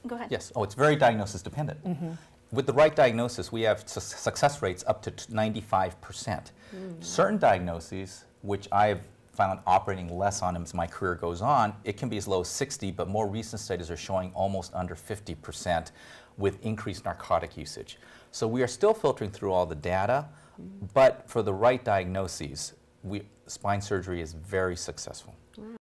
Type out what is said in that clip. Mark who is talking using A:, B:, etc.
A: Go ahead.
B: Yes. Oh, it's very diagnosis dependent. With the right diagnosis, we have success rates up to 95%. Certain diagnoses, which I've found operating less on as my career goes on, it can be as low as 60, but more recent studies are showing almost under 50% with increased narcotic usage. So we are still filtering through all the data, but for the right diagnoses, spine surgery is very successful.